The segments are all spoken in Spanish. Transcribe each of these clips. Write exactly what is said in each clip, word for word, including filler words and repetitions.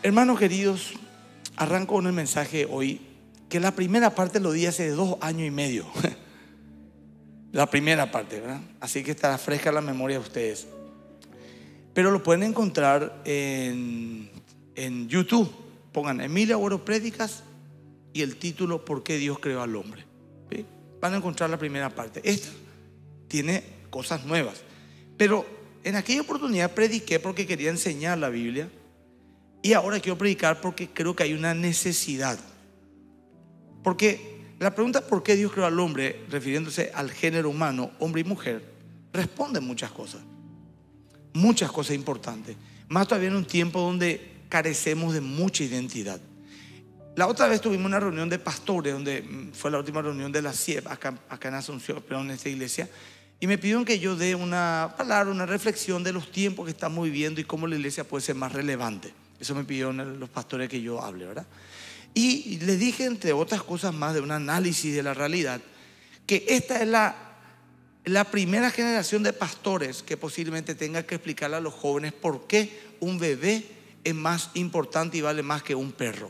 Hermanos queridos, arranco con el mensaje hoy, que la primera parte lo di hace dos años y medio. La primera parte, ¿verdad? Así que estará fresca la memoria de ustedes. Pero lo pueden encontrar en, en YouTube. Pongan Emilio Agüero Prédicas y el título ¿Por qué Dios creó al hombre? ¿Sí? Van a encontrar la primera parte. Esta tiene cosas nuevas. Pero en aquella oportunidad prediqué porque quería enseñar la Biblia. Y ahora quiero predicar porque creo que hay una necesidad. Porque la pregunta ¿por qué Dios creó al hombre? Refiriéndose al género humano, hombre y mujer, responde muchas cosas. Muchas cosas importantes. Más todavía en un tiempo donde carecemos de mucha identidad. La otra vez tuvimos una reunión de pastores, donde fue la última reunión de la C I E P, acá, acá en Asunción, perdón, en esta iglesia. Y me pidieron que yo dé una palabra, una reflexión de los tiempos que estamos viviendo y cómo la iglesia puede ser más relevante. Eso me pidieron los pastores que yo hable, ¿verdad? Y les dije, entre otras cosas más, de un análisis de la realidad, que esta es la, la primera generación de pastores que posiblemente tenga que explicarle a los jóvenes por qué un bebé es más importante y vale más que un perro.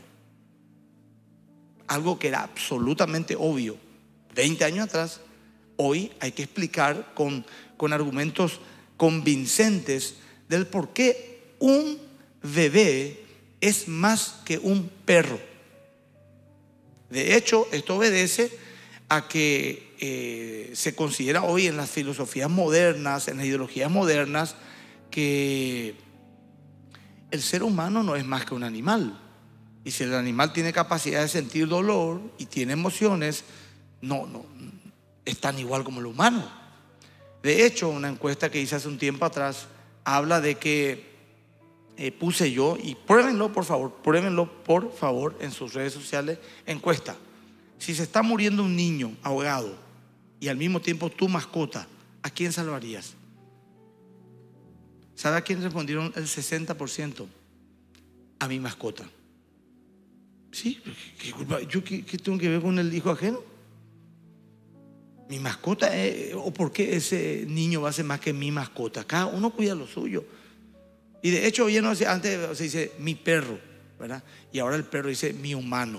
Algo que era absolutamente obvio veinte años atrás, hoy hay que explicar con, con argumentos convincentes del por qué un bebé es más que un perro. De hecho, esto obedece a que eh, se considera hoy en las filosofías modernas, en las ideologías modernas, que el ser humano no es más que un animal. Y si el animal tiene capacidad de sentir dolor y tiene emociones, no, no, es tan igual como el humano. De hecho, una encuesta que hice hace un tiempo atrás habla de que Eh, puse yo, y pruébenlo por favor, pruébenlo por favor en sus redes sociales, encuesta. Si se está muriendo un niño ahogado y al mismo tiempo tu mascota, ¿a quién salvarías? ¿Sabe a quién respondieron el sesenta por ciento? A mi mascota. ¿Sí? ¿Qué culpa? ¿Yo qué, qué tengo que ver con el hijo ajeno? Mi mascota, eh, ¿o por qué ese niño va a ser más que mi mascota? Cada uno cuida lo suyo. Y de hecho, oye, no, antes se dice mi perro, ¿verdad? Y ahora el perro dice mi humano.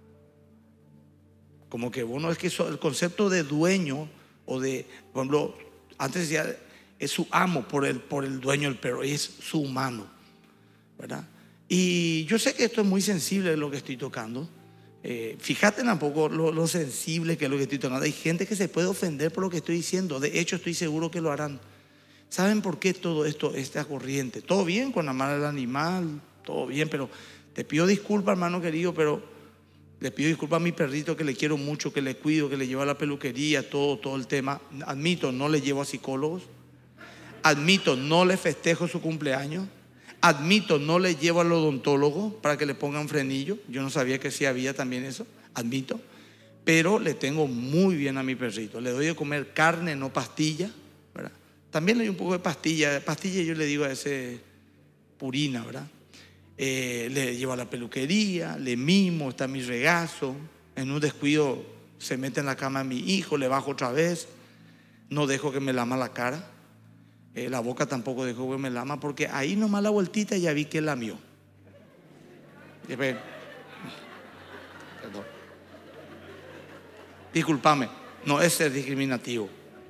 Como que bueno, es que eso, el concepto de dueño o de, por ejemplo, antes decía es su amo por el, por el dueño del perro, es su humano, ¿verdad? Y yo sé que esto es muy sensible lo que estoy tocando. Eh, fíjate tampoco lo, lo sensible que es lo que estoy tocando. Hay gente que se puede ofender por lo que estoy diciendo. De hecho, estoy seguro que lo harán. ¿Saben por qué todo esto, esta corriente? Todo bien con amar al animal, todo bien, pero te pido disculpas, hermano querido, pero le pido disculpas a mi perrito que le quiero mucho, que le cuido, que le llevo a la peluquería, todo, todo el tema. Admito, no le llevo a psicólogos. Admito, no le festejo su cumpleaños. Admito, no le llevo al odontólogo para que le pongan frenillo. Yo no sabía que sí había también eso, admito. Pero le tengo muy bien a mi perrito. Le doy de comer carne, no pastilla, ¿verdad? También le doy un poco de pastilla. Pastilla yo le digo a ese Purina, ¿verdad? Eh, le llevo a la peluquería, le mimo, está en mi regazo. En un descuido se mete en la cama de mi hijo, le bajo otra vez. No dejo que me lama la cara. Eh, la boca tampoco dejo que me lama, porque ahí nomás la vueltita ya vi que lamió. Después, perdón. Discúlpame, no es ser discriminativo.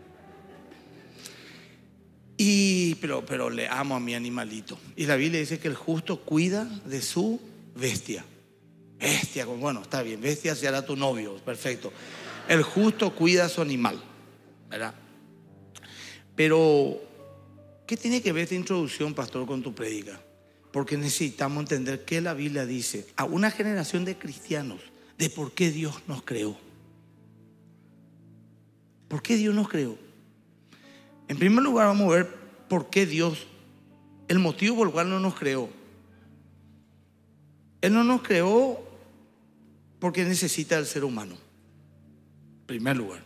Y, pero, pero le amo a mi animalito. Y la Biblia dice que el justo cuida de su bestia. Bestia, bueno, está bien, bestia será tu novio, perfecto. El justo cuida a su animal, ¿verdad? Pero, ¿qué tiene que ver esta introducción, pastor, con tu prédica? Porque necesitamos entender qué la Biblia dice a una generación de cristianos de por qué Dios nos creó. ¿Por qué Dios nos creó? En primer lugar, vamos a ver por qué Dios, el motivo por el cual no nos creó. Él no nos creó porque necesita del ser humano. En primer lugar,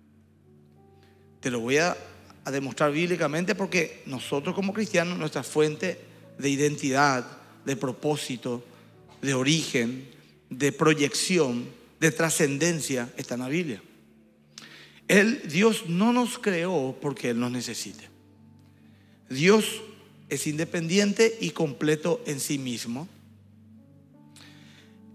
te lo voy a, a demostrar bíblicamente, porque nosotros como cristianos, nuestra fuente de identidad, de propósito, de origen, de proyección, de trascendencia está en la Biblia. Él, Dios no nos creó porque Él nos necesite. Dios es independiente y completo en sí mismo.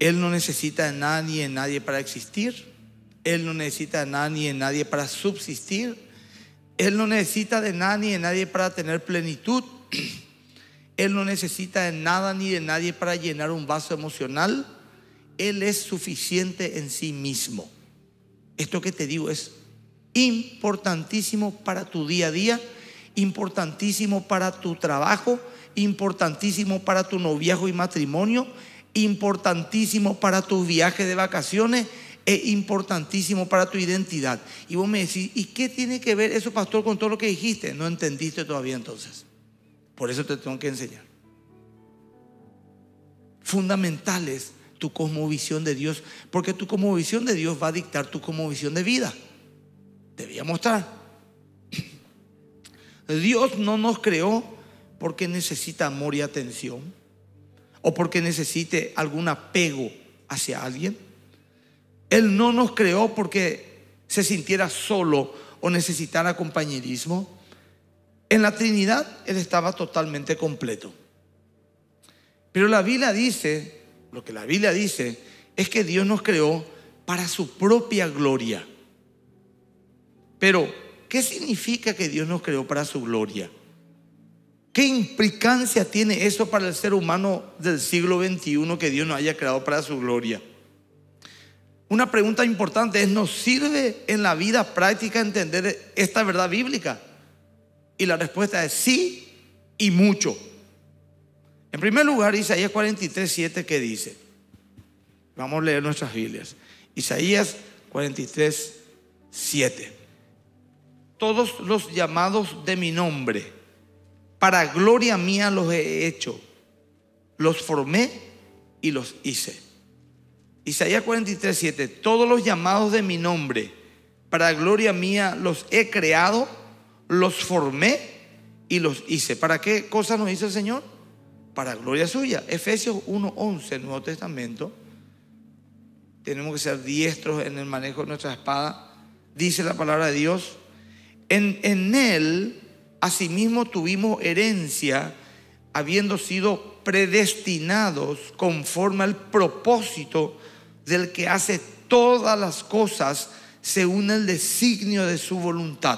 Él no necesita de nada ni de nadie para existir. Él no necesita de nada ni de nadie para subsistir. Él no necesita de nada ni de nadie para tener plenitud. Él no necesita de nada ni de nadie para llenar un vaso emocional. Él es suficiente en sí mismo. Esto que te digo es importantísimo para tu día a día, importantísimo para tu trabajo, importantísimo para tu noviazgo y matrimonio, importantísimo para tus viajes de vacaciones, es importantísimo para tu identidad. Y vos me decís, ¿y qué tiene que ver eso, pastor, con todo lo que dijiste? No entendiste todavía entonces. Por eso te tengo que enseñar. Fundamental es tu cosmovisión de Dios, porque tu cosmovisión de Dios va a dictar tu cosmovisión de vida. Te voy a mostrar. Dios no nos creó porque necesita amor y atención, o porque necesite algún apego hacia alguien. Él no nos creó porque se sintiera solo o necesitara compañerismo. En la Trinidad Él estaba totalmente completo. Pero la Biblia dice, lo que la Biblia dice es que Dios nos creó para su propia gloria. Pero, ¿qué significa que Dios nos creó para su gloria? ¿Qué implicancia tiene eso para el ser humano del siglo veintiuno, que Dios nos haya creado para su gloria? Una pregunta importante es, ¿nos sirve en la vida práctica entender esta verdad bíblica? Y la respuesta es sí, y mucho. En primer lugar, Isaías cuarenta y tres, siete, ¿qué dice? Vamos a leer nuestras Biblias. Isaías cuarenta y tres, siete. Todos los llamados de mi nombre, para gloria mía los he hecho, los formé y los hice. Isaías cuarenta y tres, siete. Todos los llamados de mi nombre, para gloria mía los he creado, los formé y los hice. ¿Para qué cosa nos hizo el Señor? Para gloria suya. Efesios uno, once, el Nuevo Testamento. Tenemos que ser diestros en el manejo de nuestra espada. Dice la palabra de Dios: En, en Él, asimismo, tuvimos herencia, habiendo sido predestinados conforme al propósito del que hace todas las cosas según el designio de su voluntad,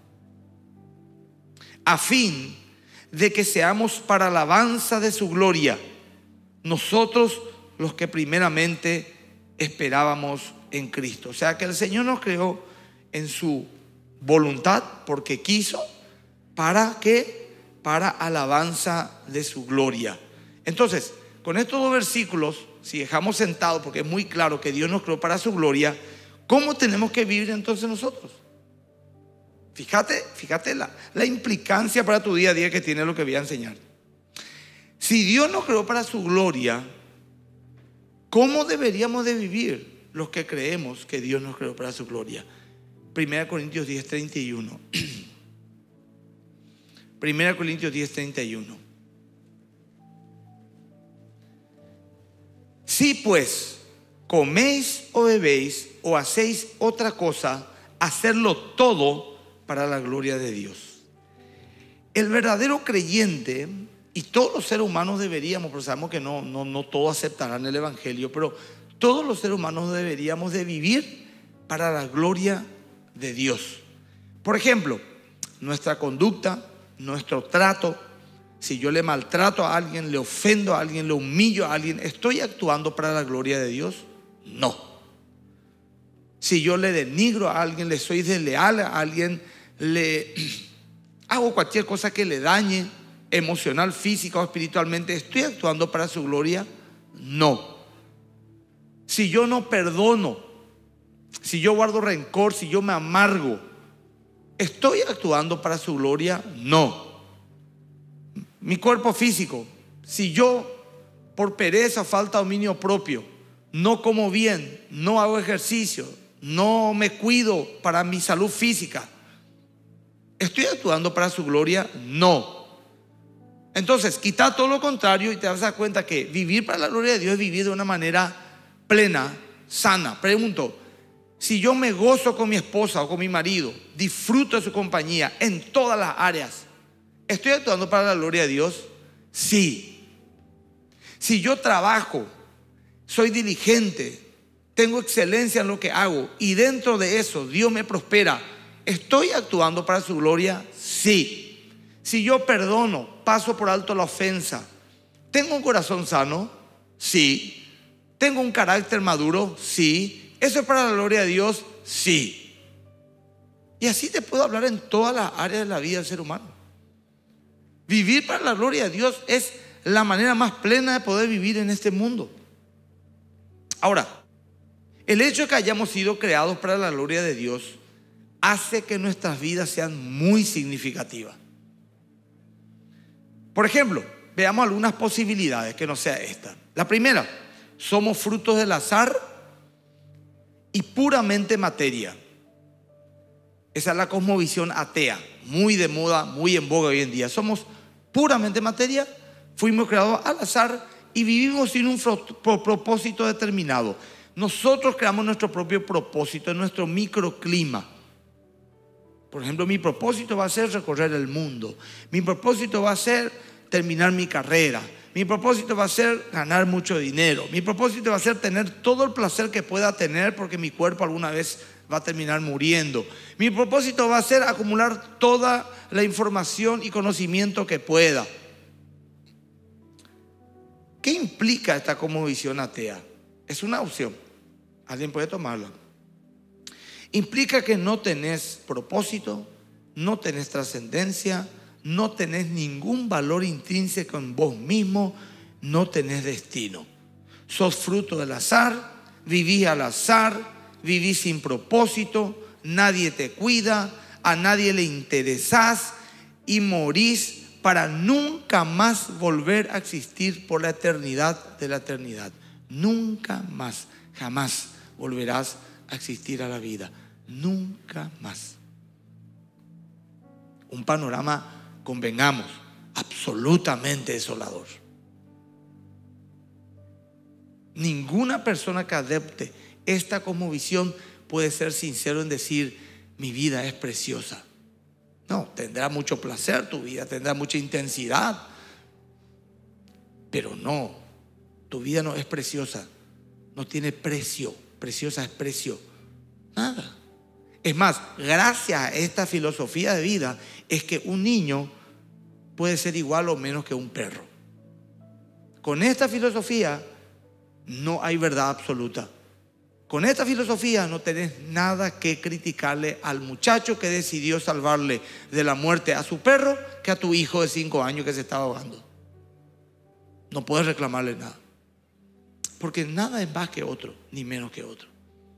a fin de que seamos para alabanza de su gloria, nosotros los que primeramente esperábamos en Cristo. O sea que el Señor nos creó en su voluntad, porque quiso. ¿Para qué? Para alabanza de su gloria. Entonces, con estos dos versículos, si dejamos sentado, porque es muy claro que Dios nos creó para su gloria, ¿cómo tenemos que vivir entonces nosotros? Fíjate, fíjate la, la implicancia para tu día a día que tiene lo que voy a enseñar. Si Dios nos creó para su gloria, ¿cómo deberíamos de vivir los que creemos que Dios nos creó para su gloria? Primera Corintios diez, treinta y uno. Primera Corintios diez, treinta y uno. Si pues coméis o bebéis o hacéis otra cosa, hacerlo todo para la gloria de Dios. El verdadero creyente, y todos los seres humanos deberíamos, pero sabemos que no, no, no todos aceptarán el evangelio, pero todos los seres humanos deberíamos de vivir para la gloria de Dios. Por ejemplo, nuestra conducta, nuestro trato. Si yo le maltrato a alguien, le ofendo a alguien, le humillo a alguien, ¿estoy actuando para la gloria de Dios? No. Si yo le denigro a alguien, le soy desleal a alguien, le hago cualquier cosa que le dañe emocional, física o espiritualmente, ¿estoy actuando para su gloria? No. Si yo no perdono, si yo guardo rencor, si yo me amargo, ¿estoy actuando para su gloria? No. Mi cuerpo físico, si yo por pereza o falta de dominio propio no como bien, no hago ejercicio, no me cuido para mi salud física, ¿estoy actuando para su gloria? No. Entonces, quita todo lo contrario y te vas a dar cuenta que vivir para la gloria de Dios es vivir de una manera plena, sana. Pregunto, si yo me gozo con mi esposa o con mi marido, disfruto de su compañía en todas las áreas, ¿estoy actuando para la gloria de Dios? Sí. Si yo trabajo soy diligente, tengo excelencia en lo que hago y dentro de eso Dios me prospera, ¿estoy actuando para su gloria? Sí. Si yo perdono, paso por alto la ofensa, ¿tengo un corazón sano? Sí. ¿Tengo un carácter maduro? Sí. ¿Eso es para la gloria de Dios? Sí. Y así te puedo hablar en todas las áreas de la vida del ser humano. Vivir para la gloria de Dios es la manera más plena de poder vivir en este mundo. Ahora, el hecho de que hayamos sido creados para la gloria de Dios hace que nuestras vidas sean muy significativas. Por ejemplo, veamos algunas posibilidades que no sea esta. La primera, somos frutos del azar y puramente materia. Esa es la cosmovisión atea, muy de moda, muy en boga hoy en día. Somos puramente materia, fuimos creados al azar y vivimos sin un propósito determinado. Nosotros creamos nuestro propio propósito en nuestro microclima. Por ejemplo, mi propósito va a ser recorrer el mundo. Mi propósito va a ser terminar mi carrera. Mi propósito va a ser ganar mucho dinero. Mi propósito va a ser tener todo el placer que pueda tener porque mi cuerpo alguna vez va a terminar muriendo. Mi propósito va a ser acumular toda la información y conocimiento que pueda. ¿Qué implica esta cosmovisión atea? Es una opción. Alguien puede tomarla. Implica que no tenés propósito, no tenés trascendencia, no tenés ningún valor intrínseco en vos mismo, no tenés destino. Sos fruto del azar, vivís al azar, vivís sin propósito, nadie te cuida, a nadie le interesás y morís para nunca más volver a existir por la eternidad de la eternidad. Nunca más, jamás volverás a existir a la vida. Nunca más. Un panorama, convengamos, absolutamente desolador. Ninguna persona que adopte esta cosmovisión puede ser sincero en decir: mi vida es preciosa. No, tendrá mucho placer tu vida, tendrá mucha intensidad, pero no, tu vida no es preciosa, no tiene precio. Preciosa es precio, nada. Es más, gracias a esta filosofía de vida es que un niño puede ser igual o menos que un perro. Con esta filosofía no hay verdad absoluta. Con esta filosofía no tenés nada que criticarle al muchacho que decidió salvarle de la muerte a su perro que a tu hijo de cinco años que se estaba ahogando. No puedes reclamarle nada, porque nada es más que otro, ni menos que otro.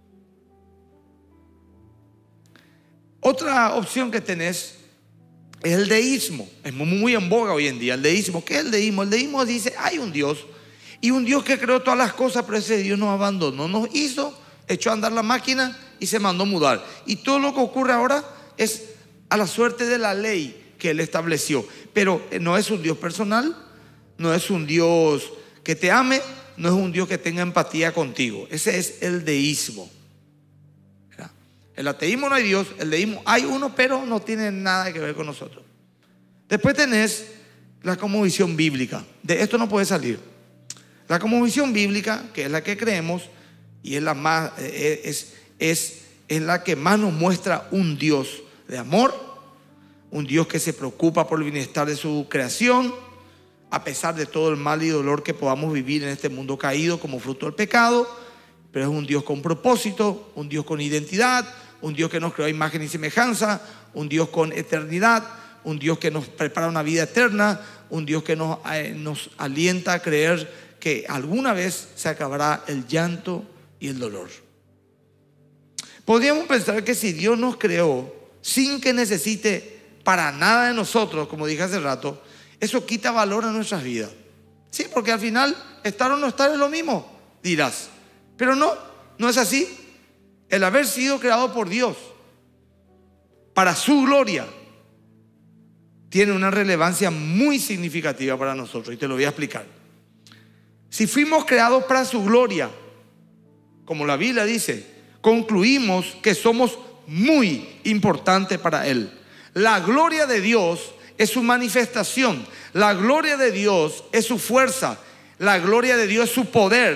Otra opción que tenés es el deísmo. Es muy en boga hoy en día el deísmo. ¿Qué es el deísmo? El deísmo dice: hay un Dios, y un Dios que creó todas las cosas, pero ese Dios nos abandonó, nos hizo, echó a andar la máquina y se mandó mudar. Y todo lo que ocurre ahora es a la suerte de la ley que Él estableció. Pero no es un Dios personal, no es un Dios que te ame, no es un Dios que tenga empatía contigo. Ese es el deísmo. El ateísmo no hay Dios, el deísmo hay uno, pero no tiene nada que ver con nosotros. Después tenés la cosmovisión bíblica. De esto no puede salir. La cosmovisión bíblica, que es la que creemos y es la más es, es, es la que más nos muestra un Dios de amor, un Dios que se preocupa por el bienestar de su creación, a pesar de todo el mal y dolor que podamos vivir en este mundo caído como fruto del pecado. Pero es un Dios con propósito, un Dios con identidad, un Dios que nos creó a imagen y semejanza, un Dios con eternidad, un Dios que nos prepara una vida eterna, un Dios que nos, eh, nos alienta a creer que alguna vez se acabará el llanto y el dolor. Podríamos pensar que si Dios nos creó sin que necesite para nada de nosotros, como dije hace rato, eso quita valor a nuestras vidas. Sí, porque al final estar o no estar es lo mismo, dirás. Pero no, no es así. El haber sido creado por Dios para su gloria tiene una relevancia muy significativa para nosotros, y te lo voy a explicar. Si fuimos creados para su gloria, como la Biblia dice, concluimos que somos muy importantes para Él. La gloria de Dios es su manifestación, la gloria de Dios es su fuerza, la gloria de Dios es su poder.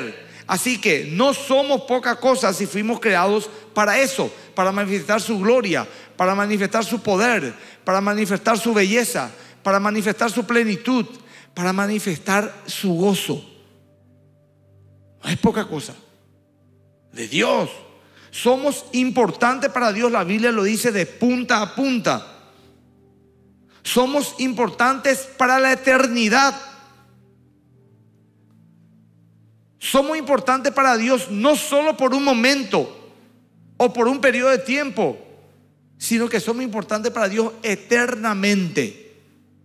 Así que no somos poca cosa si fuimos creados para eso, para manifestar su gloria, para manifestar su poder, para manifestar su belleza, para manifestar su plenitud, para manifestar su gozo. No es poca cosa. De Dios. Somos importantes para Dios, la Biblia lo dice de punta a punta. Somos importantes para la eternidad. Somos importantes para Dios no solo por un momento o por un periodo de tiempo, sino que somos importantes para Dios eternamente.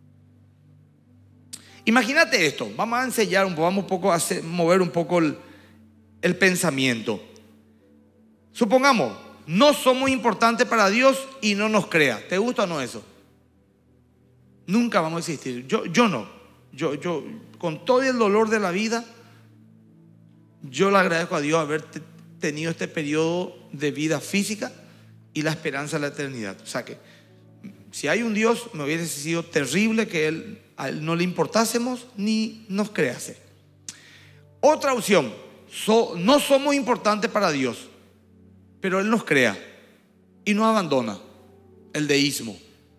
Imagínate esto, vamos a enseñar un poco, vamos un poco a hacer, mover un poco el, el pensamiento. Supongamos, no somos importantes para Dios y no nos crea. ¿Te gusta o no eso? Nunca vamos a existir. Yo, yo no. Yo, yo, con todo el dolor de la vida, yo le agradezco a Dios haber tenido este periodo de vida física y la esperanza de la eternidad. O sea que, si hay un Dios, me hubiese sido terrible que él, a Él no le importásemos ni nos crease. Otra opción, so, no somos importantes para Dios, pero Él nos crea y nos abandona. El deísmo.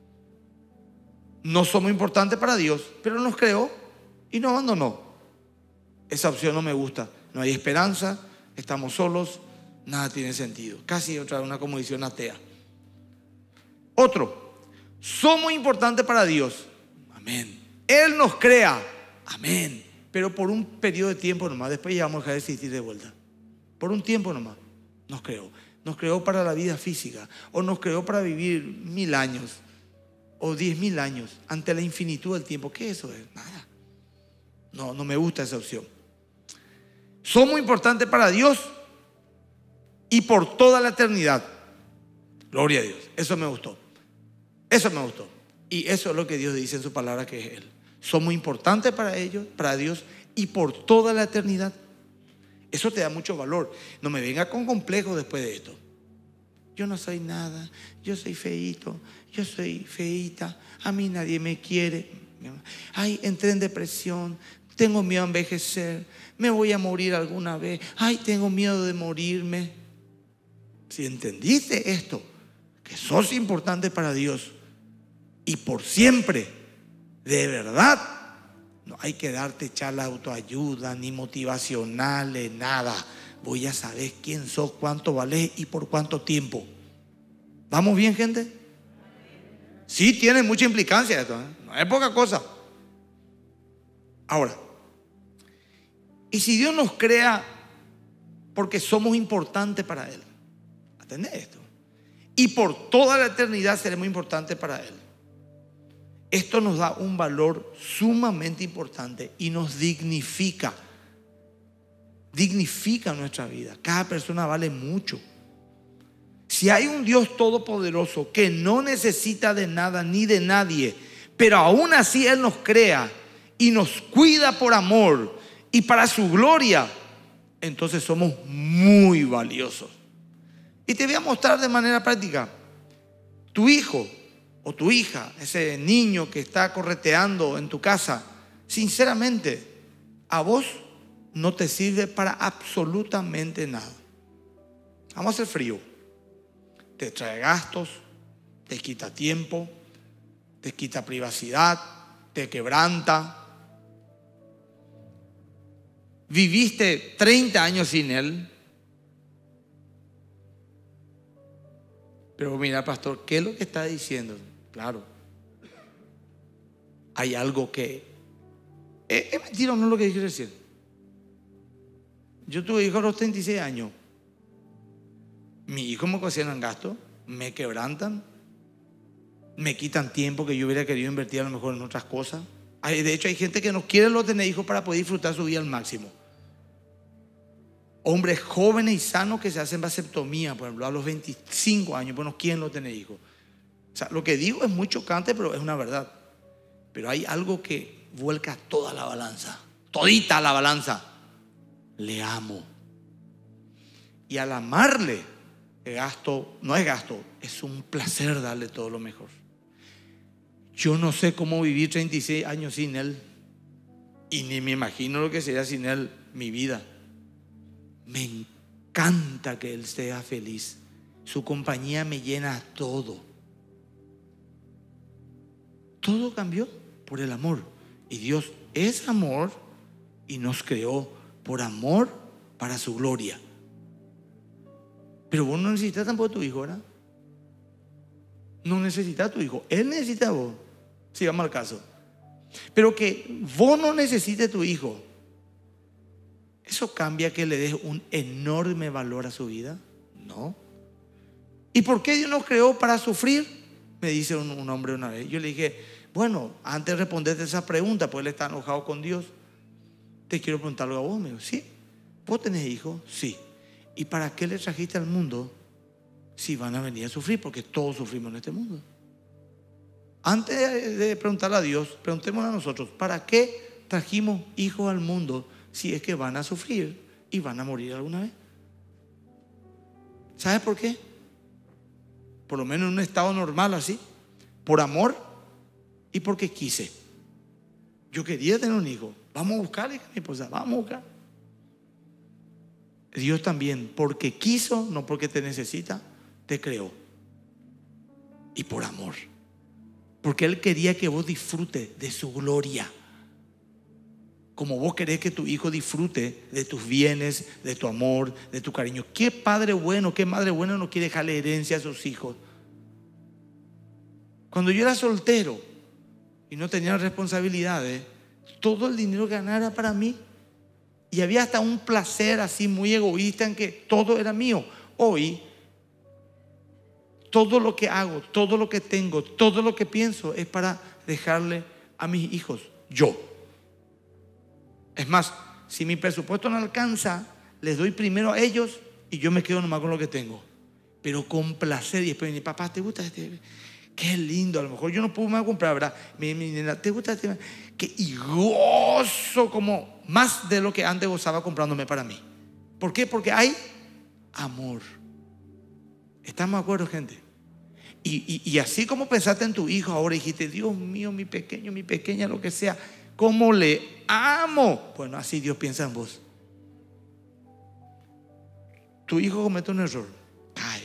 No somos importantes para Dios, pero Él nos creó y nos abandonó. Esa opción no me gusta. No hay esperanza, estamos solos, nada tiene sentido. Casi otra una condición atea. Otro, somos importantes para Dios. Amén. Él nos crea. Amén. Pero por un periodo de tiempo nomás. Después ya vamos a dejar de existir de vuelta. Por un tiempo nomás nos creó. Nos creó para la vida física. O nos creó para vivir mil años. O diez mil años. Ante la infinitud del tiempo. ¿Qué eso es? Nada. No, no me gusta esa opción. Somos importantes para Dios y por toda la eternidad. Gloria a Dios. Eso me gustó. Eso me gustó. Y eso es lo que Dios dice en su palabra, que es Él. Somos importantes para ellos, para Dios, y por toda la eternidad. Eso te da mucho valor. No me venga con complejos después de esto. Yo no soy nada. Yo soy feíto. Yo soy feíta. A mí nadie me quiere. Ay, entré en depresión. Tengo miedo a envejecer. Me voy a morir alguna vez. Ay, tengo miedo de morirme. Si entendiste esto, que sos importante para Dios y por siempre, de verdad, no hay que darte charlas de autoayuda ni motivacionales, nada. Voy a saber quién sos, cuánto valés y por cuánto tiempo. ¿Vamos bien, gente? Sí, tiene mucha implicancia esto, ¿eh? No es poca cosa. Ahora, y si Dios nos crea porque somos importantes para Él, atendé esto, y por toda la eternidad seremos importantes para Él, esto nos da un valor sumamente importante y nos dignifica. Dignifica nuestra vida. Cada persona vale mucho. Si hay un Dios todopoderoso que no necesita de nada ni de nadie, pero aún así Él nos crea y nos cuida por amor y para su gloria, entonces somos muy valiosos. Y te voy a mostrar de manera práctica. Tu hijo o tu hija, ese niño que está correteando en tu casa, sinceramente, a vos no te sirve para absolutamente nada. Vamos a hacer frío. Te trae gastos, te quita tiempo, te quita privacidad, te quebranta. Viviste treinta años sin él. Pero mira, pastor, ¿qué es lo que está diciendo? Claro, hay algo que es, es mentira, no es lo que dije recién. Yo tuve hijos a los treinta y seis años. Mis hijos me ocasionan gastos, me quebrantan, me quitan tiempo que yo hubiera querido invertir a lo mejor en otras cosas. Hay, de hecho, hay gente que no quiere lo tener hijos para poder disfrutar su vida al máximo. Hombres jóvenes y sanos que se hacen vasectomía, por ejemplo, a los veinticinco años, pues no quieren no tener hijos. O sea, lo que digo es muy chocante, pero es una verdad. Pero hay algo que vuelca toda la balanza, todita la balanza. Le amo. Y al amarle, el gasto no es gasto, es un placer darle todo lo mejor. Yo no sé cómo vivir treinta y seis años sin él, y ni me imagino lo que sería sin él mi vida. Me encanta que él sea feliz. Su compañía me llena todo. Todo cambió por el amor. Y Dios es amor y nos creó por amor para su gloria. Pero vos no necesitas tampoco a tu hijo, ¿verdad? No necesitas a tu hijo. Él necesita a vos, si vamos al caso. Pero que vos no necesites a tu hijo, ¿eso cambia que le des un enorme valor a su vida? No. ¿Y por qué Dios nos creó para sufrir? Me dice un, un hombre una vez. Yo le dije, bueno, antes de responderte esa pregunta, pues él está enojado con Dios, te quiero preguntar algo a vos. Me dijo, sí. ¿Vos tenés hijos? Sí. ¿Y para qué le trajiste al mundo si van a venir a sufrir? Porque todos sufrimos en este mundo. Antes de preguntarle a Dios, preguntémonos a nosotros, ¿para qué trajimos hijos al mundo si es que van a sufrir y van a morir alguna vez? ¿Sabes por qué? Por lo menos en un estado normal así, por amor y porque quise. Yo quería tener un hijo. Vamos a buscarle a mi esposa, vamos a buscar. Dios también, porque quiso, no porque te necesita, te creó. Y por amor. Porque Él quería que vos disfrutes de su gloria. Como vos querés que tu hijo disfrute de tus bienes, de tu amor, de tu cariño. ¿Qué padre bueno, qué madre buena no quiere dejarle herencia a sus hijos? Cuando yo era soltero y no tenía responsabilidades, todo el dinero que ganara era para mí. Y había hasta un placer así muy egoísta en que todo era mío. Hoy, todo lo que hago, todo lo que tengo, todo lo que pienso es para dejarle a mis hijos, yo. Es más, si mi presupuesto no alcanza, les doy primero a ellos y yo me quedo nomás con lo que tengo. Pero con placer. Y después mi papá, ¿te gusta este? Qué lindo. A lo mejor yo no puedo más comprar, ¿verdad? Mi, mi nena, ¿te gusta este? Que y gozo como más de lo que antes gozaba comprándome para mí. ¿Por qué? Porque hay amor. ¿Estamos de acuerdo, gente? Y, y, y así como pensaste en tu hijo ahora, dijiste, Dios mío, mi pequeño, mi pequeña, lo que sea, ¿cómo le amo? Bueno, así Dios piensa en vos. Tu hijo comete un error, cae.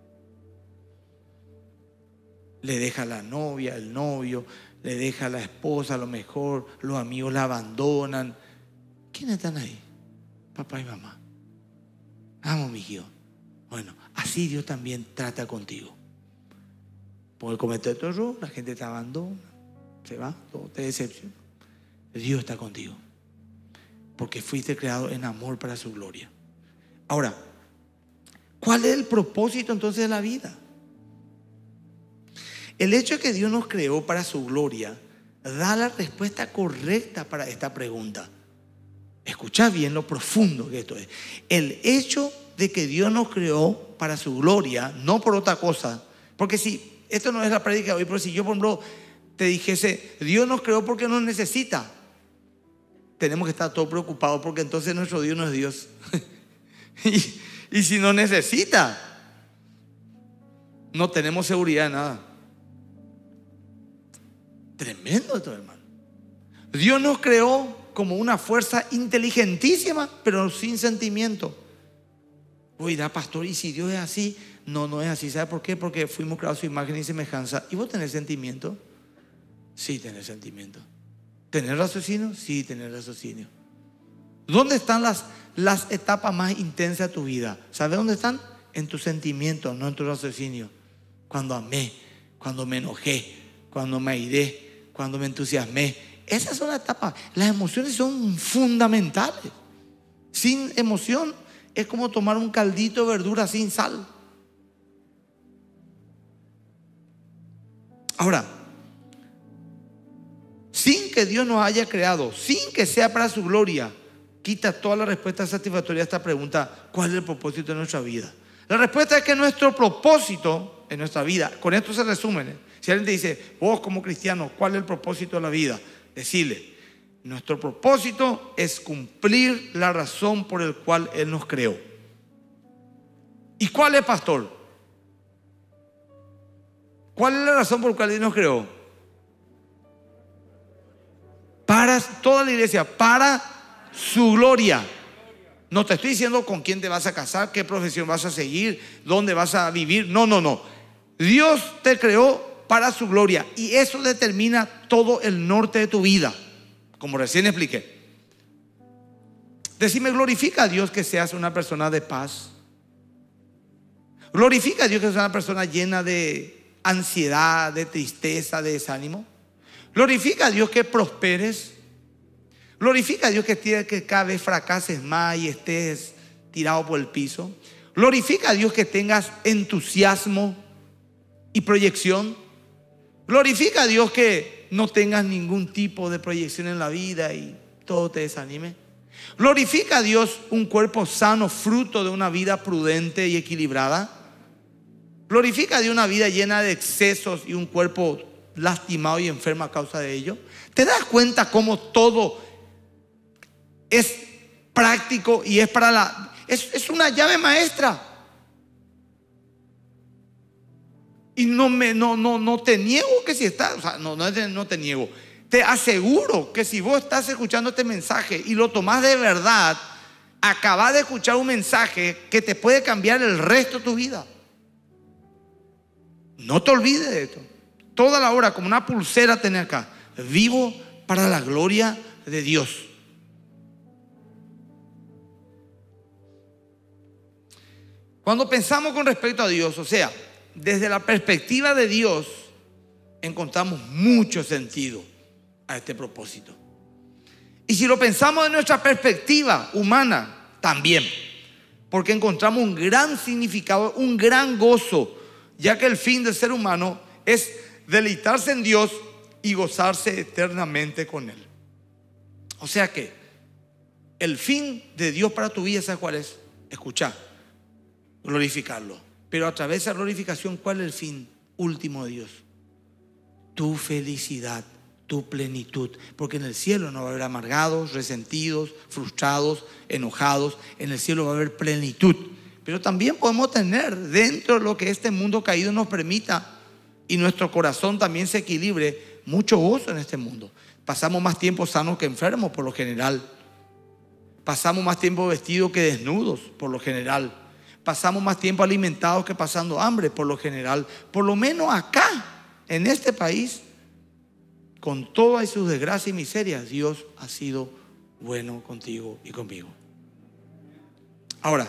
Le deja a la novia, el novio, le deja a la esposa, a lo mejor los amigos la abandonan. ¿Quiénes están ahí? Papá y mamá. Amo, mi hijo. Bueno, así Dios también trata contigo. Porque comete tu error, la gente te abandona, se va, todo te decepciona. Dios está contigo. Porque fuiste creado en amor para su gloria. Ahora, ¿cuál es el propósito entonces de la vida? El hecho de que Dios nos creó para su gloria da la respuesta correcta para esta pregunta. Escucha bien lo profundo que esto es. El hecho de que Dios nos creó para su gloria, no por otra cosa. Porque si, esto no es la prédica de hoy, pero si yo, por ejemplo, te dijese, Dios nos creó porque nos necesita, tenemos que estar todos preocupados porque entonces nuestro Dios no es Dios. y, y si no necesita, no tenemos seguridad de nada. Tremendo esto, hermano. Dios nos creó como una fuerza inteligentísima, pero sin sentimiento. Oiga, pastor, ¿y si Dios es así? No, no es así. ¿Sabe por qué? Porque fuimos creados a su imagen y semejanza. ¿Y vos tenés sentimiento? Sí, tenés sentimiento. ¿Tenés raciocinio? Sí, tenés raciocinio. ¿Dónde están las, las etapas más intensas de tu vida? ¿Sabes dónde están? En tus sentimientos, no en tu raciocinio. Cuando amé, cuando me enojé, cuando me airé, cuando me entusiasmé. Esas son las etapas. Las emociones son fundamentales. Sin emoción es como tomar un caldito de verdura sin sal. Ahora, sin que Dios nos haya creado, sin que sea para su gloria, quita toda la respuesta satisfactoria a esta pregunta: ¿cuál es el propósito de nuestra vida? La respuesta es que nuestro propósito en nuestra vida, con esto se resume, ¿eh? Si alguien te dice, vos como cristiano, ¿cuál es el propósito de la vida? Decirle, nuestro propósito es cumplir la razón por la cual Él nos creó. ¿Y cuál es, pastor? ¿Cuál es la razón por la cual Él nos creó? Para toda la iglesia, para su gloria. No te estoy diciendo con quién te vas a casar, qué profesión vas a seguir, dónde vas a vivir. No, no, no. Dios te creó para su gloria y eso determina todo el norte de tu vida, como recién expliqué. Decime, glorifica a Dios que seas una persona de paz. Glorifica a Dios que seas una persona llena de ansiedad, de tristeza, de desánimo. Glorifica a Dios que prosperes. Glorifica a Dios que, que cada vez fracases más y estés tirado por el piso. Glorifica a Dios que tengas entusiasmo y proyección. Glorifica a Dios que no tengas ningún tipo de proyección en la vida y todo te desanime. Glorifica a Dios un cuerpo sano, fruto de una vida prudente y equilibrada. Glorifica a Dios una vida llena de excesos y un cuerpo lastimado y enfermo a causa de ello. ¿Te das cuenta cómo todo es práctico y es para la... Es, es una llave maestra. Y no, me, no, no, no te niego que si estás... O sea, no, no, no te niego. Te aseguro que si vos estás escuchando este mensaje y lo tomás de verdad, acabás de escuchar un mensaje que te puede cambiar el resto de tu vida. No te olvides de esto. Toda la hora, como una pulsera, tenés acá: vivo para la gloria de Dios. Cuando pensamos con respecto a Dios, o sea, desde la perspectiva de Dios, encontramos mucho sentido a este propósito. Y si lo pensamos de nuestra perspectiva humana, también, porque encontramos un gran significado, un gran gozo, ya que el fin del ser humano es deleitarse en Dios y gozarse eternamente con Él. O sea que el fin de Dios para tu vida, ¿sabes cuál es? Escucha, glorificarlo. Pero a través de esa glorificación, ¿cuál es el fin último de Dios? Tu felicidad, tu plenitud. Porque en el cielo no va a haber amargados, resentidos, frustrados, enojados. En el cielo va a haber plenitud. Pero también podemos tener dentro de lo que este mundo caído nos permita, y nuestro corazón también se equilibre, mucho gozo en este mundo. Pasamos más tiempo sanos que enfermos por lo general. Pasamos más tiempo vestidos que desnudos por lo general. Pasamos más tiempo alimentados que pasando hambre por lo general. Por lo menos acá, en este país, con todas sus desgracias y miserias, Dios ha sido bueno contigo y conmigo. Ahora,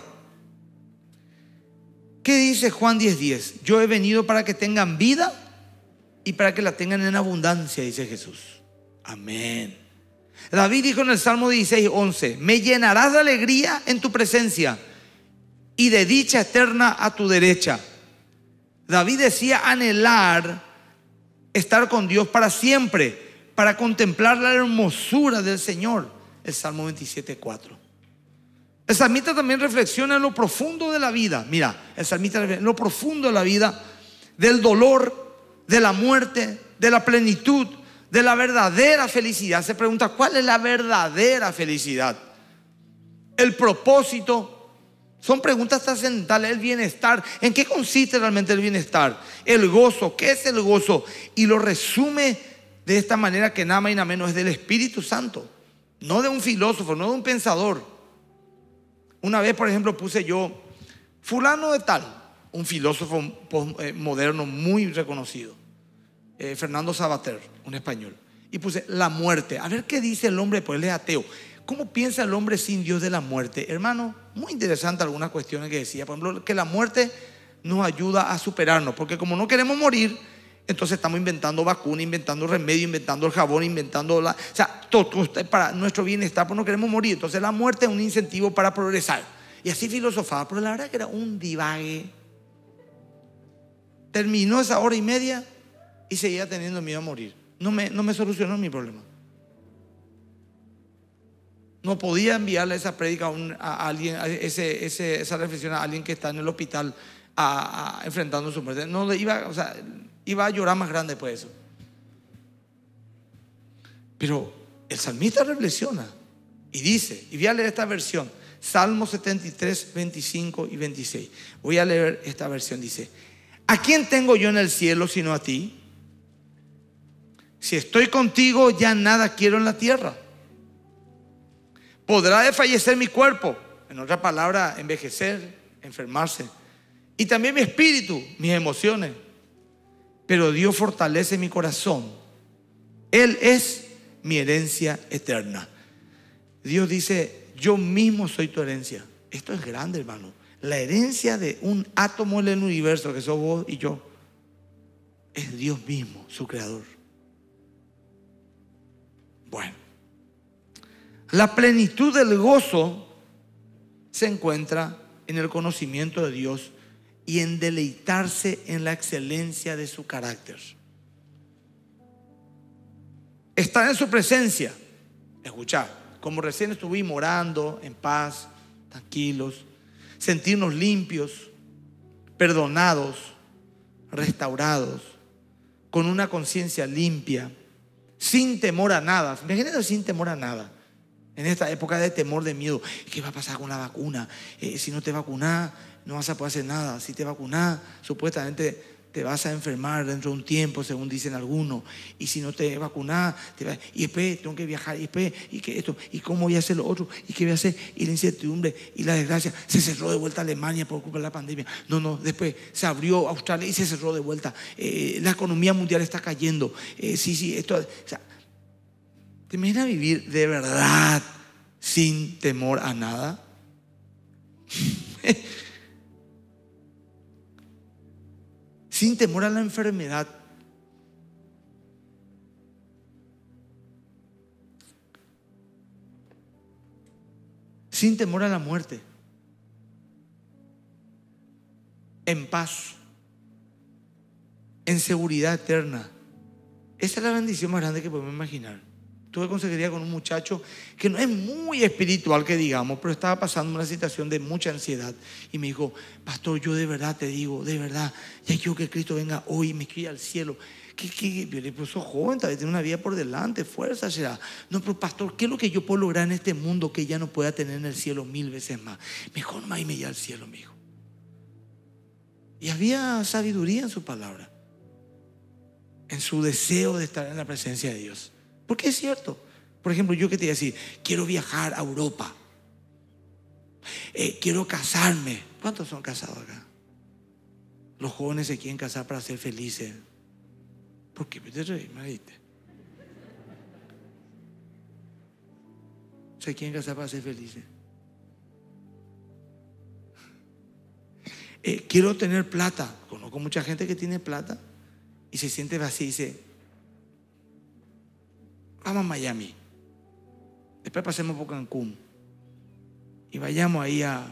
¿qué dice Juan diez diez? Yo he venido para que tengan vida y para que la tengan en abundancia, dice Jesús. Amén. David dijo en el Salmo dieciséis once: me llenarás de alegría en tu presencia y de dicha eterna a tu derecha. David decía anhelar estar con Dios para siempre, para contemplar la hermosura del Señor. El Salmo veintisiete cuatro. El salmista también reflexiona en lo profundo de la vida. Mira, el salmista reflexiona en lo profundo de la vida, del dolor, de la muerte, de la plenitud, de la verdadera felicidad. Se pregunta, ¿cuál es la verdadera felicidad? El propósito. Son preguntas trascendentales. El bienestar. ¿En qué consiste realmente el bienestar? El gozo. ¿Qué es el gozo? Y lo resume de esta manera, que nada más y nada menos es del Espíritu Santo. No de un filósofo, no de un pensador. Una vez, por ejemplo, puse yo fulano de tal, un filósofo moderno muy reconocido, eh, Fernando Savater, un español. Y puse la muerte. A ver qué dice el hombre, pues él es ateo. ¿Cómo piensa el hombre sin Dios de la muerte? Hermano, muy interesante algunas cuestiones que decía. Por ejemplo, que la muerte nos ayuda a superarnos. Porque como no queremos morir, entonces estamos inventando vacunas, inventando remedio, inventando el jabón, inventando la... O sea, todo para nuestro bienestar, pues no queremos morir. Entonces la muerte es un incentivo para progresar. Y así filosofaba, pero la verdad que era un divague. Terminó esa hora y media y seguía teniendo miedo a morir. No me, no me solucionó mi problema. No podía enviarle esa prédica a, un, a alguien, a ese, ese, esa reflexión a alguien que está en el hospital a, a, enfrentando su muerte. No le iba, o sea, iba a llorar más grande por eso. Pero el salmista reflexiona y dice, y voy a leer esta versión, Salmo setenta y tres, veinticinco y veintiséis. Voy a leer esta versión, dice: ¿a quién tengo yo en el cielo sino a ti? Si estoy contigo, ya nada quiero en la tierra. Podrá desfallecer mi cuerpo, En otra palabra, envejecer, enfermarse. Y también mi espíritu, mis emociones. Pero Dios fortalece mi corazón. Él es mi herencia eterna. Dios dice, yo mismo soy tu herencia. Esto es grande, hermano. La herencia de un átomo en el universo, que sos vos y yo, es Dios mismo, su creador. Bueno, la plenitud del gozo se encuentra en el conocimiento de Dios y en deleitarse en la excelencia de su carácter. Estar en su presencia. Escuchá, como recién estuvimos orando en paz, tranquilos, sentirnos limpios, perdonados, restaurados, con una conciencia limpia, sin temor a nada. Imagínate sin temor a nada. En esta época de temor, de miedo, ¿qué va a pasar con la vacuna? Eh, si no te vacunás, no vas a poder hacer nada. Si te vacunás, supuestamente te vas a enfermar dentro de un tiempo, según dicen algunos. Y si no te vacunás, te va, y después tengo que viajar, y después, y que esto, y cómo voy a hacer lo otro, y qué voy a hacer, y la incertidumbre y la desgracia. Se cerró de vuelta Alemania por culpa de la pandemia. No, no, después se abrió Australia y se cerró de vuelta. Eh, la economía mundial está cayendo. Eh, sí, sí, esto. O sea, ¿te imaginas vivir de verdad sin temor a nada? Sin temor a la enfermedad. Sin temor a la muerte. En paz. En seguridad eterna. Esa es la bendición más grande que podemos imaginar. Tuve consejería con un muchacho que no es muy espiritual, que digamos, pero estaba pasando una situación de mucha ansiedad. Y me dijo, pastor, yo de verdad te digo, de verdad, ya quiero que Cristo venga hoy y me quiera al cielo. ¿Qué, qué? Yo le dije, pues sos joven, tal vez tiene una vida por delante, fuerza será. No, pero pastor, ¿qué es lo que yo puedo lograr en este mundo que ya no pueda tener en el cielo mil veces más? Mejor más y me lleva al cielo, me dijo. Y había sabiduría en su palabra, en su deseo de estar en la presencia de Dios. Porque es cierto. Por ejemplo, yo que te iba a decir, quiero viajar a Europa, eh, quiero casarme. ¿Cuántos son casados acá? Los jóvenes se quieren casar para ser felices. ¿Por qué te reís, marita? Se quieren casar para ser felices. Eh, quiero tener plata. Conozco mucha gente que tiene plata y se siente vacía y dice, vamos a Miami, después pasemos por Cancún y vayamos ahí a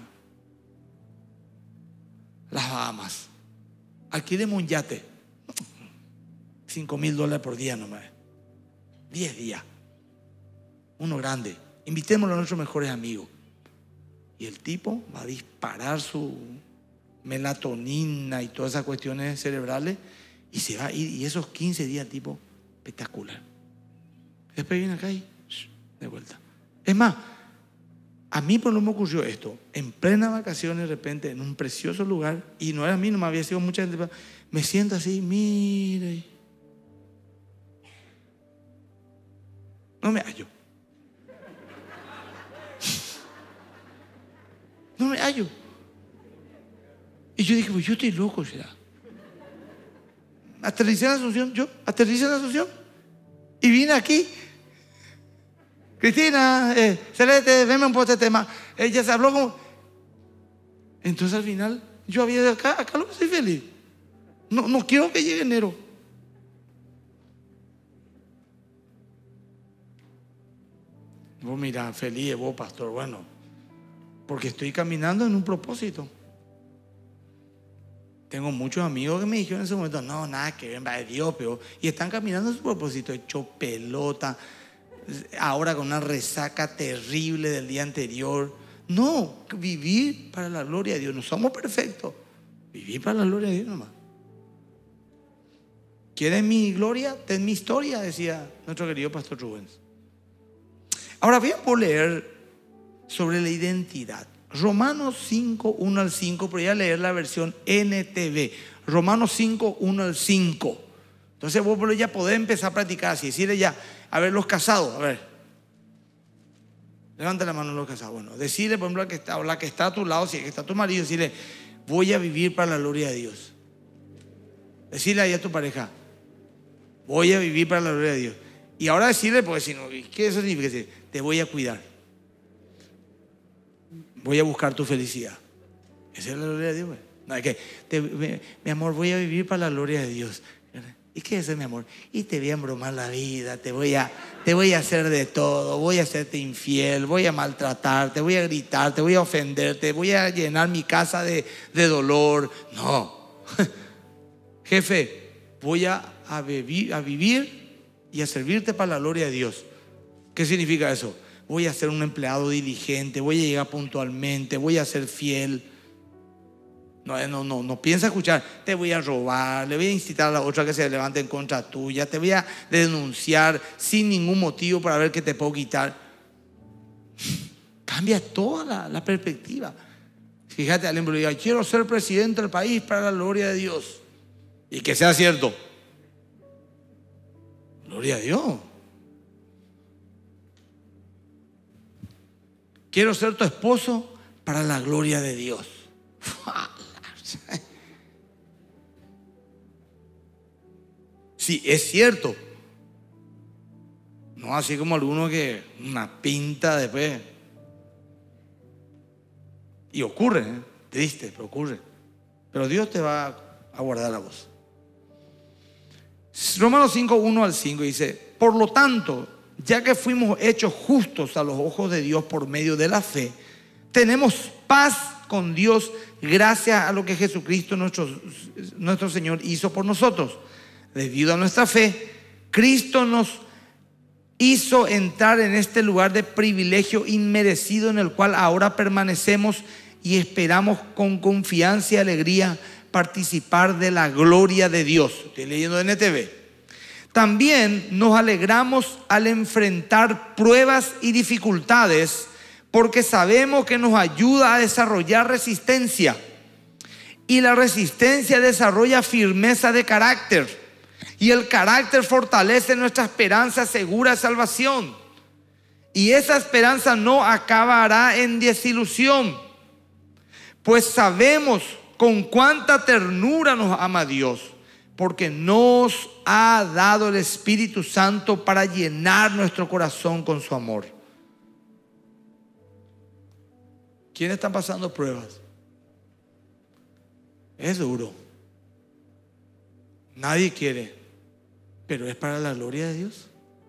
las Bahamas. Alquilemos un yate, cinco mil dólares por día nomás, diez días, uno grande. Invitémoslo a nuestros mejores amigos y el tipo va a disparar su melatonina y todas esas cuestiones cerebrales y se va a ir, y esos quince días tipo espectacular. Después viene acá y de vuelta. Es más, a mí por lo menos me ocurrió esto. En plena vacaciones, de repente, en un precioso lugar, y no era a mí, no me había sido mucha gente, me siento así, mire. No me hallo. No me hallo. Y yo dije, pues yo estoy loco, será. Aterricé en Asunción, yo aterricé en Asunción. Y vine aquí. Cristina, eh, Celeste, venme un poco este tema. Ella se habló como. Entonces al final, yo había de acá, acá lo que soy feliz. No, no quiero que llegue enero. Vos mira, feliz, vos pastor, bueno, porque estoy caminando en un propósito. Tengo muchos amigos que me dijeron en ese momento, no, nada que ver, va de Dios, pero. Y están caminando en su propósito, hecho pelota, ahora con una resaca terrible del día anterior. No, vivir para la gloria de Dios. No somos perfectos. Vivir para la gloria de Dios nomás. ¿Quieres mi gloria? Ten mi historia, decía nuestro querido pastor Rubens. Ahora bien, por leer sobre la identidad. Romanos cinco, uno al cinco, pero voy a leer la versión N T V. Romanos cinco, uno al cinco. Entonces vos ya podés empezar a practicar así, decirle ya, a ver, los casados, a ver. Levanta la mano los casados. Bueno, decirle, por ejemplo, a la que está, o la que está a tu lado, si es que está tu marido, decirle, voy a vivir para la gloria de Dios. Decirle ahí a tu pareja, voy a vivir para la gloria de Dios. Y ahora decirle, porque si no, ¿qué eso significa? Te voy a cuidar. Voy a buscar tu felicidad. Esa es la gloria de Dios. No, es que, te, mi, mi amor, voy a vivir para la gloria de Dios. ¿Y qué es eso, mi amor? Y te voy a embromar la vida, te voy a, te voy a hacer de todo, voy a hacerte infiel, voy a maltratarte, voy a gritar, te voy a ofenderte, voy a llenar mi casa de, de dolor. No. Jefe, voy a, a, vivir, a vivir y a servirte para la gloria de Dios. ¿Qué significa eso? Voy a ser un empleado diligente, voy a llegar puntualmente, voy a ser fiel. No, no, no, no piensa escuchar, te voy a robar, le voy a incitar a la otra que se levante en contra tuya, te voy a denunciar sin ningún motivo para ver qué te puedo quitar. Cambia toda la, la perspectiva. Fíjate, alguien me diga, quiero ser presidente del país para la gloria de Dios. Y que sea cierto. Gloria a Dios. Quiero ser tu esposo para la gloria de Dios. Sí, es cierto. No así como alguno que una pinta después. Y ocurre, ¿eh? Triste, pero ocurre. Pero Dios te va a guardar a vos. Romanos cinco, uno al cinco dice: por lo tanto, ya que fuimos hechos justos a los ojos de Dios por medio de la fe, tenemos paz con Dios gracias a lo que Jesucristo nuestro, nuestro Señor hizo por nosotros. Debido a nuestra fe, Cristo nos hizo entrar en este lugar de privilegio inmerecido en el cual ahora permanecemos y esperamos con confianza y alegría participar de la gloria de Dios. Estoy leyendo N T V. También nos alegramos al enfrentar pruebas y dificultades porque sabemos que nos ayuda a desarrollar resistencia, y la resistencia desarrolla firmeza de carácter, y el carácter fortalece nuestra esperanza segura de salvación, y esa esperanza no acabará en desilusión, pues sabemos con cuánta ternura nos ama Dios, porque nos ha dado el Espíritu Santo para llenar nuestro corazón con su amor. ¿Quiénes están pasando pruebas? Es duro. Nadie quiere, pero es para la gloria de Dios.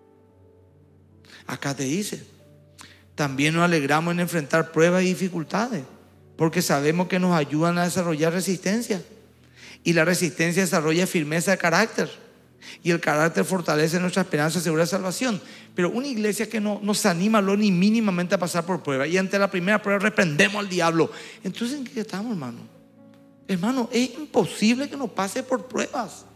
Acá te dice: también nos alegramos en enfrentar pruebas y dificultades, porque sabemos que nos ayudan a desarrollar resistencia, y la resistencia desarrolla firmeza de carácter, y el carácter fortalece nuestra esperanza segura de salvación. Pero una iglesia que no nos anima ni mínimamente a pasar por prueba, y ante la primera prueba reprendemos al diablo, entonces ¿en qué estamos, hermano? Hermano, es imposible que nos pase por pruebas.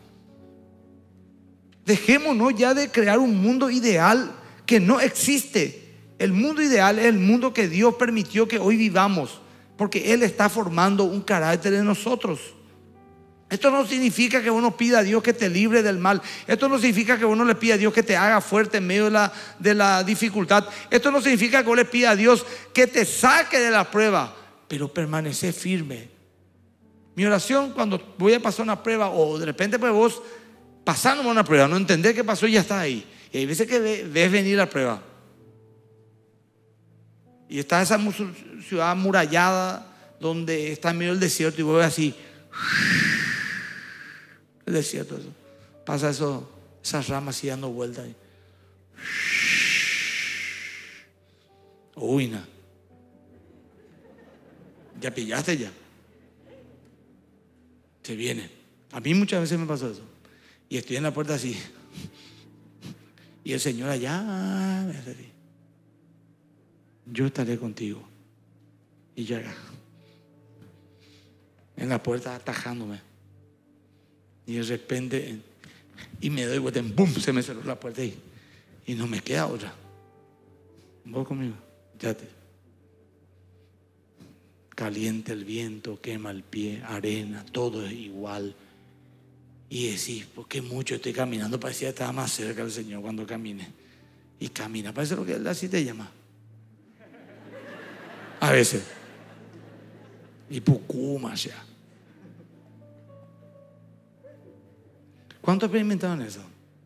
Dejémonos ya de crear un mundo ideal que no existe. El mundo ideal es el mundo que Dios permitió que hoy vivamos, porque Él está formando un carácter en nosotros. Esto no significa que uno pida a Dios que te libre del mal. Esto no significa que uno le pida a Dios que te haga fuerte en medio de la, de la dificultad. Esto no significa que uno le pida a Dios que te saque de la prueba, pero permanece firme. Mi oración cuando voy a pasar una prueba, o de repente pues vos pasando una prueba, no entendés qué pasó y ya está ahí. Y hay veces que ves venir la prueba, y está esa ciudad amurallada donde está en medio del desierto, y vos ves así el desierto, eso. Pasa eso, esas ramas así dando vueltas ahí. Uy, no. Ya pillaste ya. Se viene. A mí muchas veces me pasó eso. Y estoy en la puerta así, y el Señor allá me hace así: yo estaré contigo. Y yo acá en la puerta atajándome, y de repente, y me doy vuelta, ¡bum!, se me cerró la puerta y, y no me queda otra. Vos conmigo, ya te. Caliente el viento, quema el pie, arena, todo es igual. Y decís, ¿por qué mucho estoy caminando? Parecía que estaba más cerca del Señor cuando camine. Y camina, parece lo que Él así te llama. A veces. Y pucuma ya. ¿Cuánto experimentaron eso?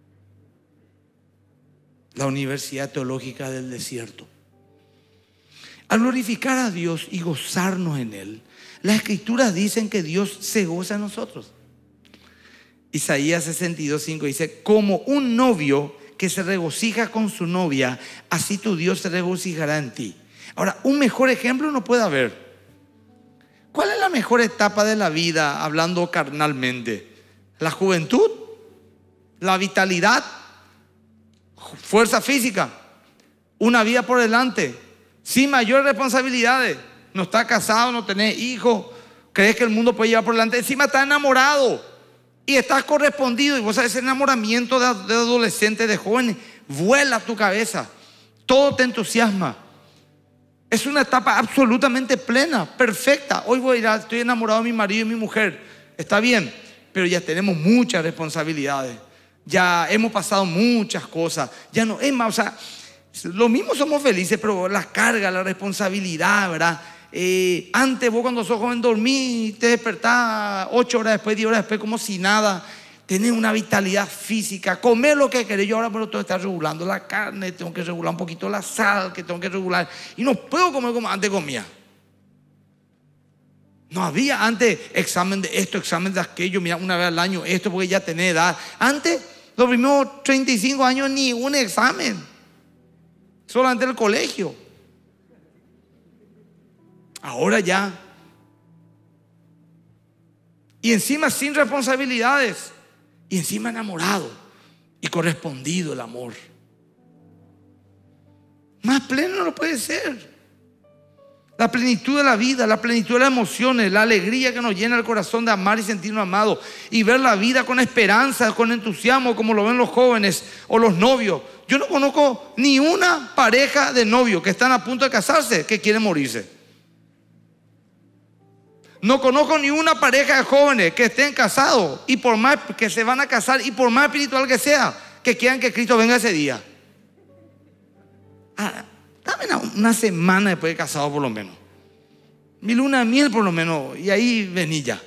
La Universidad Teológica del Desierto. Al glorificar a Dios y gozarnos en Él, las Escrituras dicen que Dios se goza en nosotros. Isaías sesenta y dos, cinco dice: como un novio que se regocija con su novia, así tu Dios se regocijará en ti. Ahora, un mejor ejemplo no puede haber. ¿Cuál es la mejor etapa de la vida hablando carnalmente? ¿La juventud? ¿La vitalidad? ¿Fuerza física? ¿Una vida por delante? Sin mayores responsabilidades. No estás casado, no tenés hijos, crees que el mundo puede llevar por delante. Encima estás enamorado y estás correspondido. Y vos sabés, ese enamoramiento de, de adolescentes, de jóvenes, vuela tu cabeza. Todo te entusiasma. Es una etapa absolutamente plena, perfecta. Hoy voy a ir a, estoy enamorado de mi marido y mi mujer. Está bien, pero ya tenemos muchas responsabilidades. Ya hemos pasado muchas cosas. Ya no, es más, o sea, lo mismo somos felices, pero la carga, la responsabilidad, ¿verdad? Eh, antes vos cuando sos joven dormís, te despertás ocho horas después, diez horas después, como si nada. Tenés una vitalidad física, comer lo que querés. Yo ahora pero todo está regulando la carne, tengo que regular un poquito la sal, que tengo que regular. Y no puedo comer como antes comía. No había antes examen de esto, examen de aquello, mira, una vez al año esto, porque ya tenés edad. Antes, los primeros treinta y cinco años, ni un examen. Solamente el colegio. Ahora ya. Y encima sin responsabilidades. Y encima enamorado y correspondido el amor. Más pleno no puede ser. La plenitud de la vida, la plenitud de las emociones, la alegría que nos llena el corazón de amar y sentirnos amados. Y ver la vida con esperanza, con entusiasmo, como lo ven los jóvenes o los novios. Yo no conozco ni una pareja de novios que están a punto de casarse que quieren morirse. No conozco ni una pareja de jóvenes que estén casados y por más que se van a casar y por más espiritual que sea, que quieran que Cristo venga ese día. Ah, dame una, una semana después de casado por lo menos. Mi luna de miel por lo menos. Y ahí vení ya.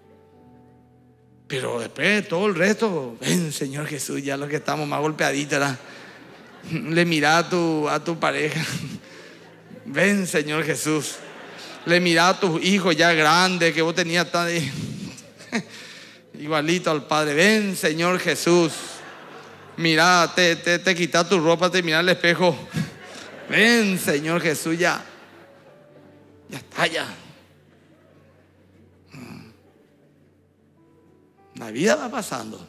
Pero después todo el resto, ven Señor Jesús, ya los que estamos más golpeaditos, ¿verdad? Le mira a tu, a tu pareja. Ven Señor Jesús. Le mirá a tus hijos ya grandes que vos tenías tan igualito al Padre. Ven Señor Jesús. Mirá, te, te, te quita tu ropa, te mira al espejo. Ven Señor Jesús, ya. Ya está ya. La vida va pasando.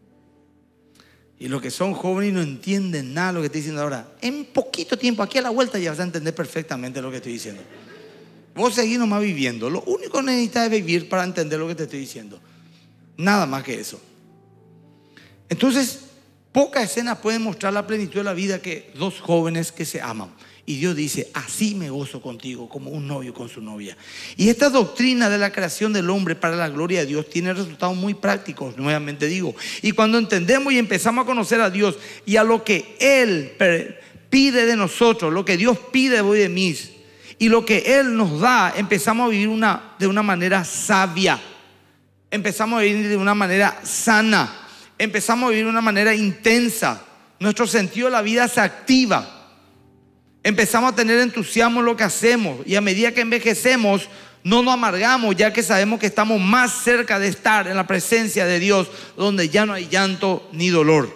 Y los que son jóvenes y no entienden nada de lo que estoy diciendo ahora, en poquito tiempo, aquí a la vuelta ya vas a entender perfectamente lo que estoy diciendo. Vos seguís nomás viviendo. Lo único que necesitas es vivir para entender lo que te estoy diciendo. Nada más que eso. Entonces, pocas escenas pueden mostrar la plenitud de la vida que dos jóvenes que se aman. Y Dios dice: así me gozo contigo, como un novio con su novia. Y esta doctrina de la creación del hombre para la gloria de Dios tiene resultados muy prácticos, nuevamente digo. Y cuando entendemos y empezamos a conocer a Dios y a lo que Él pide de nosotros, lo que Dios pide de vos y de mí, y lo que Él nos da, empezamos a vivir una, de una manera sabia. Empezamos a vivir de una manera sana. Empezamos a vivir de una manera intensa. Nuestro sentido de la vida se activa. Empezamos a tener entusiasmo en lo que hacemos. Y a medida que envejecemos, no nos amargamos, ya que sabemos que estamos más cerca de estar en la presencia de Dios, donde ya no hay llanto ni dolor.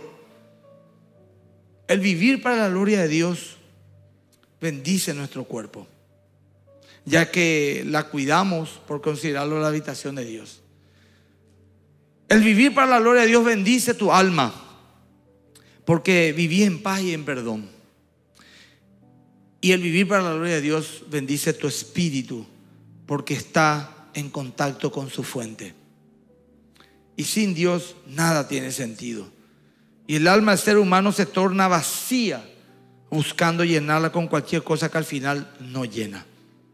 El vivir para la gloria de Dios bendice nuestro cuerpo, ya que la cuidamos por considerarlo la habitación de Dios. El vivir para la gloria de Dios bendice tu alma, porque viví en paz y en perdón. Y el vivir para la gloria de Dios bendice tu espíritu, porque está en contacto con su fuente. Y sin Dios nada tiene sentido. Y el alma del ser humano se torna vacía, buscando llenarla con cualquier cosa que al final no llena.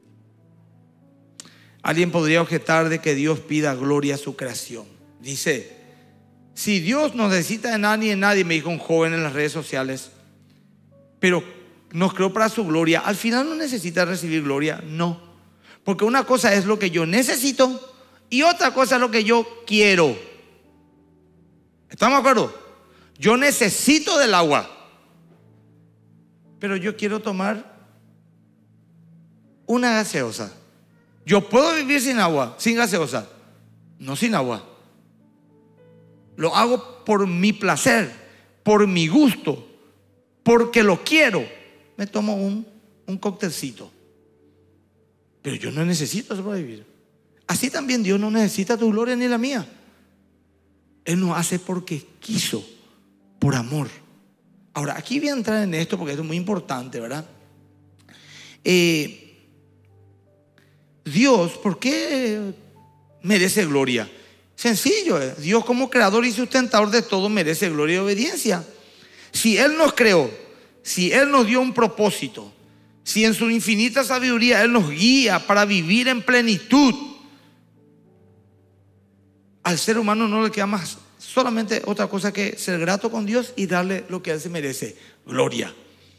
Alguien podría objetar de que Dios pida gloria a su creación. Dice: si Dios no necesita de nadie, nadie, me dijo un joven en las redes sociales, pero nos creó para su gloria, al final no necesita recibir gloria, no. Porque una cosa es lo que yo necesito y otra cosa es lo que yo quiero. ¿Estamos de acuerdo? Yo necesito del agua, pero yo quiero tomar una gaseosa. Yo puedo vivir sin agua, sin gaseosa, no sin agua. Lo hago por mi placer, por mi gusto, porque lo quiero. Me tomo un, un cóctelcito. Pero yo no necesito eso para vivir. Así también Dios no necesita tu gloria ni la mía. Él nos hace porque quiso, por amor. Ahora, aquí voy a entrar en esto porque esto es muy importante, ¿verdad? Eh, Dios, ¿por qué merece gloria? Sencillo, ¿eh? Dios como creador y sustentador de todo merece gloria y obediencia. Si Él nos creó, si Él nos dio un propósito, si en su infinita sabiduría Él nos guía para vivir en plenitud, al ser humano no le queda más solamente otra cosa que ser grato con Dios y darle lo que Él se merece, gloria.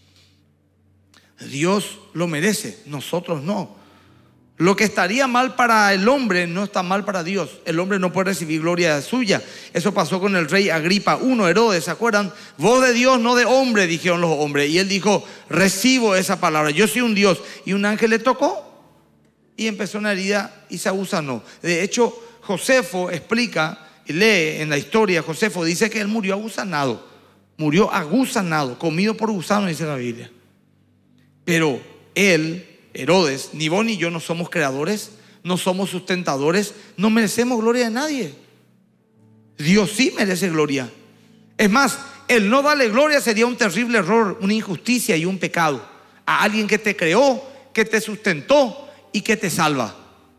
Dios lo merece, nosotros no. Lo que estaría mal para el hombre no está mal para Dios. El hombre no puede recibir gloria suya. Eso pasó con el rey Agripa I, Herodes, ¿se acuerdan? Voz de Dios, no de hombre, dijeron los hombres. Y él dijo, recibo esa palabra, yo soy un Dios. Y un ángel le tocó y empezó una herida y se agusanó. De hecho, Josefo explica, lee en la historia, Josefo dice que él murió agusanado. Murió agusanado, comido por gusanos, dice la Biblia. Pero él, Herodes, ni vos ni yo no somos creadores, no somos sustentadores, no merecemos gloria de nadie. Dios sí merece gloria. Es más, el no darle gloria sería un terrible error, una injusticia y un pecado a alguien que te creó, que te sustentó y que te salva.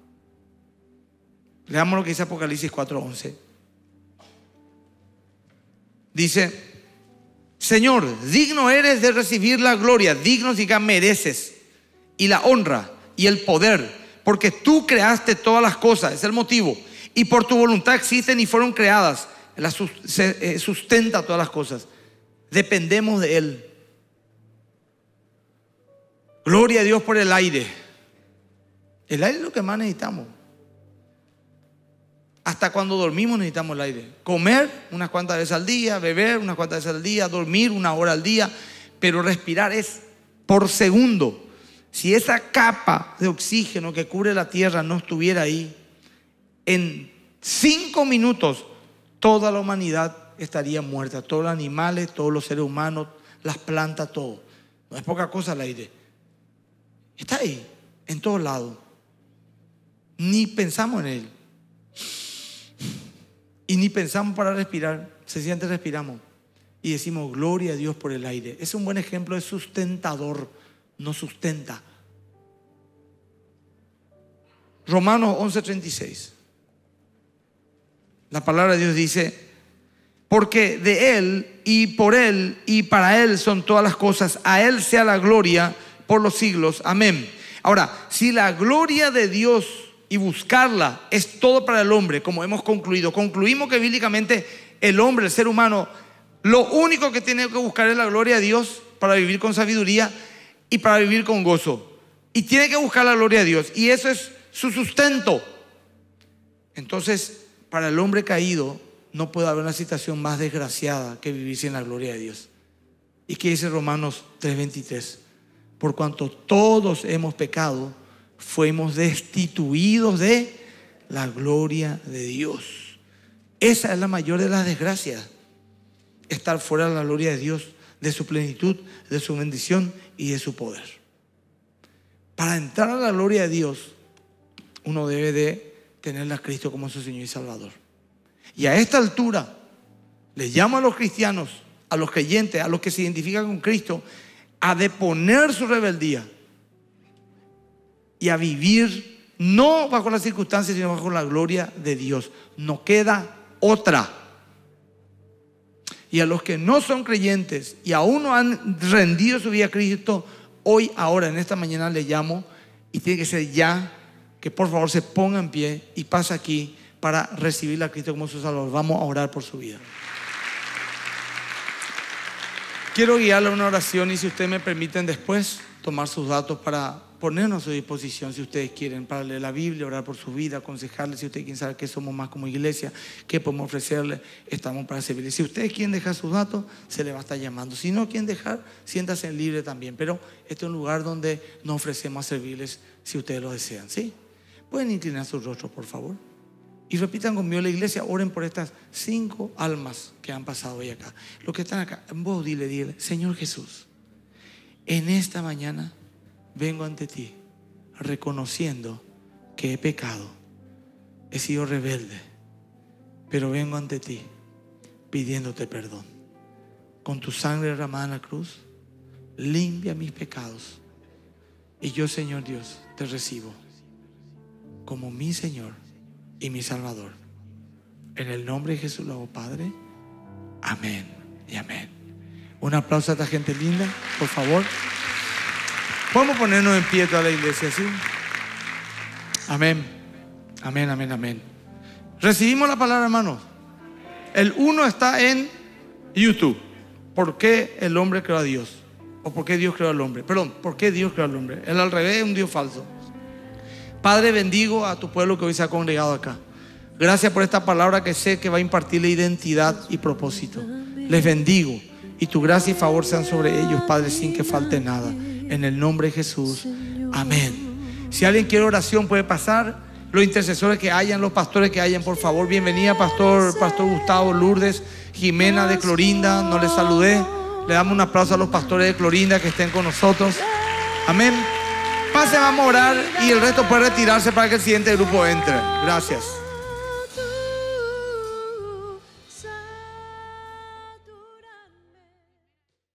Leamos lo que dice Apocalipsis cuatro once. Dice, Señor, digno eres de recibir la gloria, digno significa mereces, y la honra y el poder, porque tú creaste todas las cosas, es el motivo, y por tu voluntad existen y fueron creadas. Él sustenta todas las cosas, dependemos de Él. Gloria a Dios por el aire. El aire es lo que más necesitamos. Hasta cuando dormimos necesitamos el aire. Comer unas cuantas veces al día, beber unas cuantas veces al día, dormir una hora al día, pero respirar es por segundo. Si esa capa de oxígeno que cubre la tierra no estuviera ahí, en cinco minutos toda la humanidad estaría muerta. Todos los animales, todos los seres humanos, las plantas, todo. No es poca cosa el aire. Está ahí, en todos lados. Ni pensamos en él. Y ni pensamos para respirar. Sencillamente respiramos y decimos gloria a Dios por el aire. Es un buen ejemplo de sustentador. Nos sustenta. Romanos once treinta y seis. La palabra de Dios dice, porque de Él y por Él y para Él son todas las cosas, a Él sea la gloria por los siglos. Amén. Ahora, si la gloria de Dios y buscarla es todo para el hombre, como hemos concluido, concluimos que bíblicamente el hombre, el ser humano, lo único que tiene que buscar es la gloria de Dios para vivir con sabiduría y para vivir con gozo. Y tiene que buscar la gloria de Dios. Y eso es su sustento. Entonces, para el hombre caído, no puede haber una situación más desgraciada que vivir sin la gloria de Dios. ¿Y qué dice Romanos tres veintitrés? Por cuanto todos hemos pecado, fuimos destituidos de la gloria de Dios. Esa es la mayor de las desgracias. Estar fuera de la gloria de Dios, de su plenitud, de su bendición y de su poder. Para entrar a la gloria de Dios, uno debe de tener a Cristo como su Señor y Salvador. Y a esta altura, les llamo a los cristianos, a los creyentes, a los que se identifican con Cristo, a deponer su rebeldía y a vivir no bajo las circunstancias, sino bajo la gloria de Dios. No queda otra. Y a los que no son creyentes y aún no han rendido su vida a Cristo, hoy, ahora, en esta mañana les llamo, y tiene que ser ya, que por favor se ponga en pie y pase aquí para recibir a Cristo como su Salvador. Vamos a orar por su vida. Quiero guiarle a una oración y si ustedes me permiten después tomar sus datos para ponernos a su disposición si ustedes quieren, para leer la Biblia, orar por su vida, aconsejarles. Si ustedes quieren saber qué somos más como iglesia, qué podemos ofrecerles, estamos para servirles. Si ustedes quieren dejar sus datos, se les va a estar llamando. Si no quieren dejar, siéntanse libre también. Pero este es un lugar donde nos ofrecemos a servirles si ustedes lo desean, ¿sí? Pueden inclinar sus rostros, por favor. Y repitan conmigo la iglesia, oren por estas cinco almas que han pasado hoy acá. Los que están acá, en voz dile, dile, Señor Jesús, en esta mañana vengo ante ti reconociendo que he pecado, he sido rebelde, pero vengo ante ti pidiéndote perdón. Con tu sangre derramada en la cruz, limpia mis pecados. Y yo, Señor Dios, te recibo como mi Señor y mi Salvador. En el nombre de Jesús lo hago, Padre. Amén y amén. Un aplauso a esta gente linda, por favor. Podemos ponernos en pie toda la iglesia, ¿sí? Amén. Amén, amén, amén. Recibimos la palabra, hermanos. El uno está en YouTube. ¿Por qué el hombre creó a Dios? ¿O por qué Dios creó al hombre? Perdón, ¿por qué Dios creó al hombre? El al revés es un Dios falso. Padre, bendigo a tu pueblo que hoy se ha congregado acá. Gracias por esta palabra que sé que va a impartirle identidad y propósito. Les bendigo y tu gracia y favor sean sobre ellos, Padre, sin que falte nada. En el nombre de Jesús, amén. Si alguien quiere oración puede pasar. Los intercesores que hayan, los pastores que hayan, por favor. Bienvenida, pastor, pastor Gustavo, Lourdes, Jimena de Clorinda. No les saludé. Le damos un aplauso a los pastores de Clorinda que estén con nosotros. Amén. Pase, vamos a orar y el resto puede retirarse para que el siguiente grupo entre. Gracias.